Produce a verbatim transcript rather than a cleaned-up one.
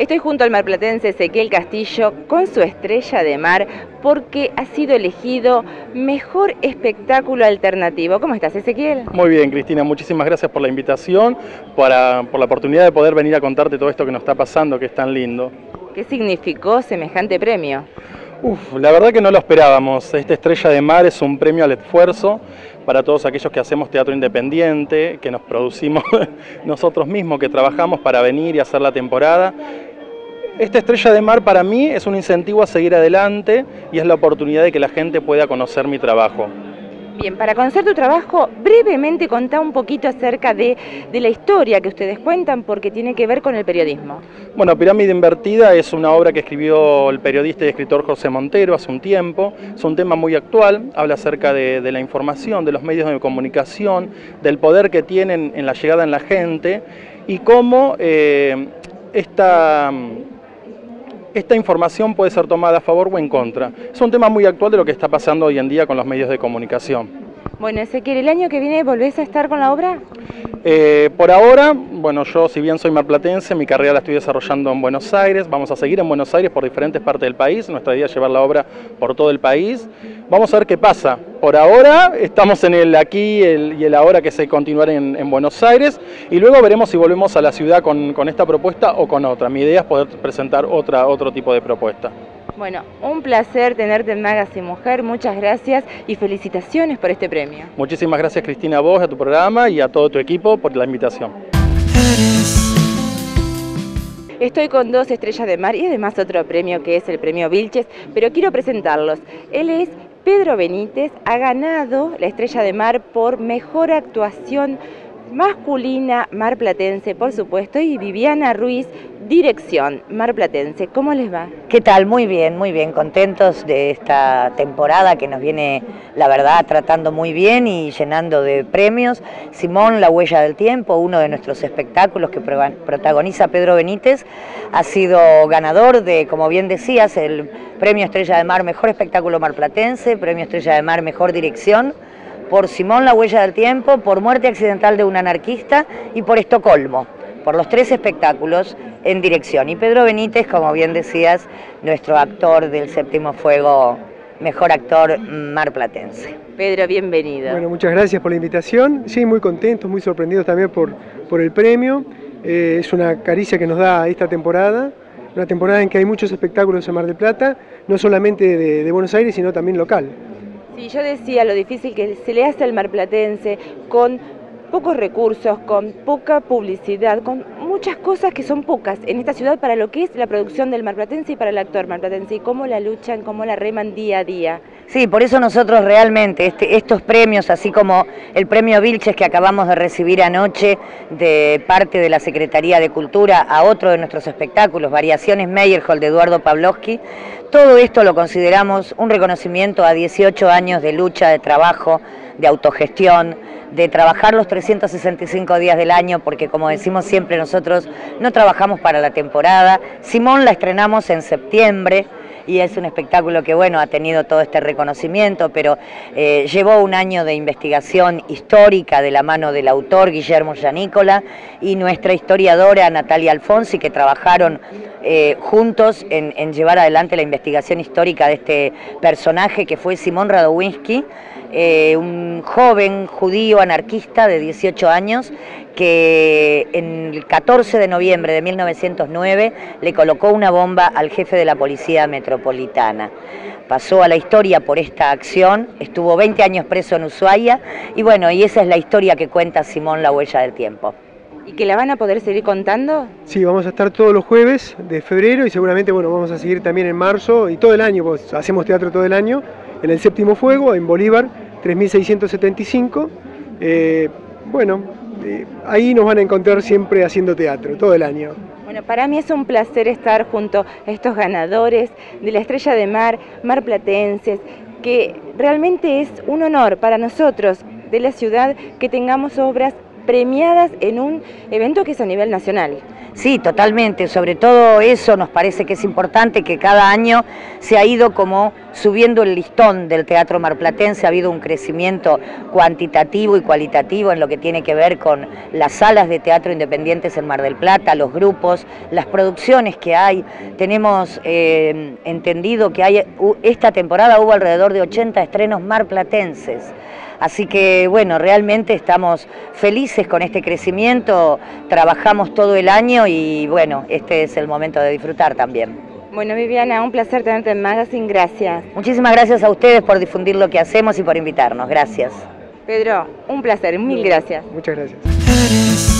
Estoy junto al marplatense Ezequiel Castillo con su Estrella de Mar porque ha sido elegido mejor espectáculo alternativo. ¿Cómo estás, Ezequiel? Muy bien, Cristina, muchísimas gracias por la invitación, para, por la oportunidad de poder venir a contarte todo esto que nos está pasando, que es tan lindo. ¿Qué significó semejante premio? Uf, la verdad que no lo esperábamos. Esta Estrella de Mar es un premio al esfuerzo para todos aquellos que hacemos teatro independiente, que nos producimos nosotros mismos, que trabajamos para venir y hacer la temporada. Esta Estrella de Mar para mí es un incentivo a seguir adelante y es la oportunidad de que la gente pueda conocer mi trabajo. Bien, para conocer tu trabajo, brevemente contá un poquito acerca de, de la historia que ustedes cuentan porque tiene que ver con el periodismo. Bueno, Pirámide Invertida es una obra que escribió el periodista y escritor José Montero hace un tiempo. Es un tema muy actual, habla acerca de, de la información, de los medios de comunicación, del poder que tienen en la llegada en la gente y cómo eh, esta... Esta información puede ser tomada a favor o en contra. Es un tema muy actual de lo que está pasando hoy en día con los medios de comunicación. Bueno, Ezequiel, ¿el año que viene volvés a estar con la obra? Eh, por ahora, bueno, yo si bien soy marplatense, mi carrera la estoy desarrollando en Buenos Aires. Vamos a seguir en Buenos Aires por diferentes partes del país. Nuestra idea es llevar la obra por todo el país. Vamos a ver qué pasa. Por ahora estamos en el aquí el, y el ahora que se continuar en, en Buenos Aires y luego veremos si volvemos a la ciudad con, con esta propuesta o con otra. Mi idea es poder presentar otra, otro tipo de propuesta. Bueno, un placer tenerte en Magazine Mujer, muchas gracias y felicitaciones por este premio. Muchísimas gracias, Cristina, a vos, a tu programa y a todo tu equipo por la invitación. Estoy con dos Estrellas de Mar y además otro premio que es el premio Vilches, pero quiero presentarlos. Él es Pedro Benítez, ha ganado la Estrella de Mar por mejor actuación masculina marplatense, por supuesto, y Viviana Ruiz, dirección marplatense. ¿Cómo les va? ¿Qué tal? Muy bien, muy bien, contentos de esta temporada que nos viene, la verdad, tratando muy bien y llenando de premios. Simón, La Huella del Tiempo, uno de nuestros espectáculos que protagoniza Pedro Benítez, ha sido ganador de, como bien decías, el premio Estrella de Mar Mejor Espectáculo Marplatense, premio Estrella de Mar Mejor Dirección, por Simón, La Huella del Tiempo, por Muerte Accidental de un Anarquista y por Estocolmo, por los tres espectáculos en dirección. Y Pedro Benítez, como bien decías, nuestro actor del Séptimo Fuego, mejor actor marplatense. Pedro, bienvenido. Bueno, muchas gracias por la invitación. Sí, muy contentos, muy sorprendidos también por, por el premio. Eh, es una caricia que nos da esta temporada, una temporada en que hay muchos espectáculos en Mar del Plata, no solamente de, de Buenos Aires, sino también local. Sí, yo decía lo difícil que se le hace al marplatense con pocos recursos, con poca publicidad, con muchas cosas que son pocas en esta ciudad para lo que es la producción del marplatense y para el actor marplatense y cómo la luchan, cómo la reman día a día. Sí, por eso nosotros realmente este, estos premios, así como el premio Vilches que acabamos de recibir anoche de parte de la Secretaría de Cultura a otro de nuestros espectáculos, Variaciones Meyerhold de Eduardo Pavlovsky, todo esto lo consideramos un reconocimiento a dieciocho años de lucha, de trabajo, de autogestión, de trabajar los trescientos sesenta y cinco días del año, porque como decimos siempre nosotros no trabajamos para la temporada. Simón la estrenamos en septiembre y es un espectáculo que bueno ha tenido todo este reconocimiento, pero eh, llevó un año de investigación histórica de la mano del autor Guillermo Gianícola y nuestra historiadora Natalia Alfonsi, que trabajaron eh, juntos en, en llevar adelante la investigación histórica de este personaje que fue Simón Radowinsky, Eh, un joven judío anarquista de dieciocho años que en el catorce de noviembre de mil novecientos nueve le colocó una bomba al jefe de la Policía Metropolitana. Pasó a la historia por esta acción, estuvo veinte años preso en Ushuaia y bueno, y esa es la historia que cuenta Simón, La Huella del Tiempo. ¿Y que la van a poder seguir contando? Sí, vamos a estar todos los jueves de febrero y seguramente bueno, vamos a seguir también en marzo y todo el año, pues hacemos teatro todo el año, en el Séptimo Fuego, en Bolívar, tres mil seiscientos setenta y cinco. Eh, bueno, eh, ahí nos van a encontrar siempre haciendo teatro, todo el año. Bueno, para mí es un placer estar junto a estos ganadores de la Estrella de Mar, marplatenses, que realmente es un honor para nosotros de la ciudad que tengamos obras premiadas en un evento que es a nivel nacional. Sí, totalmente, sobre todo eso nos parece que es importante, que cada año se ha ido como subiendo el listón del teatro marplatense. Ha habido un crecimiento cuantitativo y cualitativo en lo que tiene que ver con las salas de teatro independientes en Mar del Plata, los grupos, las producciones que hay. Tenemos eh, entendido que hay, esta temporada hubo alrededor de ochenta estrenos marplatenses. Así que bueno, realmente estamos felices con este crecimiento, trabajamos todo el año y bueno, este es el momento de disfrutar también. Bueno, Viviana, un placer tenerte en Magazine, gracias. Muchísimas gracias a ustedes por difundir lo que hacemos y por invitarnos, gracias. Pedro, un placer, mil gracias. Muchas gracias.